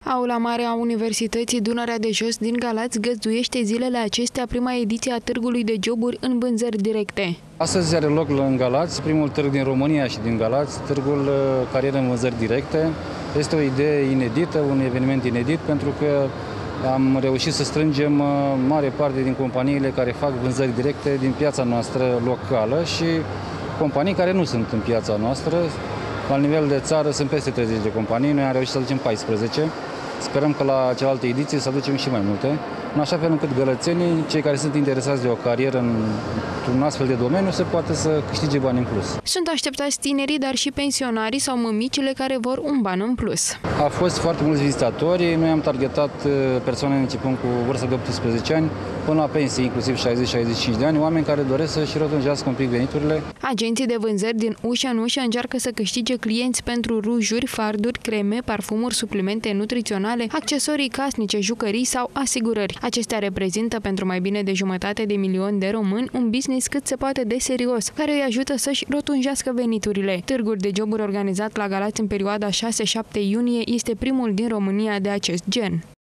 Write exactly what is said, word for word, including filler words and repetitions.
Aula Mare a Universității Dunărea de Jos din Galați găzduiește zilele acestea prima ediție a Târgului de Joburi în vânzări directe. Astăzi are loc în Galați primul târg din România și din Galați, târgul carieră în vânzări directe. Este o idee inedită, un eveniment inedit, pentru că am reușit să strângem mare parte din companiile care fac vânzări directe din piața noastră locală și companii care nu sunt în piața noastră. La nivel de țară sunt peste treizeci de companii, noi am reușit să aducem paisprezece. Sperăm că la cealaltă ediție să aducem și mai multe, în așa fel încât gălățenii, cei care sunt interesați de o carieră într-un astfel de domeniu, să poată să câștige bani în plus. Sunt așteptați tinerii, dar și pensionarii sau mămicile care vor un ban în plus. A fost foarte mulți vizitatori, noi am targetat persoane începând cu vârsta de optsprezece ani până la pensie, inclusiv șaizeci șaizeci și cinci de ani, oameni care doresc să-și rotunjească un pic veniturile. Agenții de vânzări din ușă în ușă încearcă să câștige clienți pentru rujuri, farduri, creme, parfumuri, suplimente nutriționale, accesorii casnice, jucării sau asigurări. Acestea reprezintă pentru mai bine de jumătate de milion de români un business cât se poate de serios, care îi ajută să-și rotunjească veniturile. Târgul de joburi organizat la Galați în perioada șase șapte iunie este primul din România de acest gen.